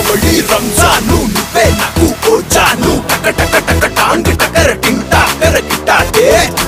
దీపావళి రంజాను నువ్వే నాకు ఓ జాను టక టక టక టాంగ్ టకర టింటా టెర గిటాటే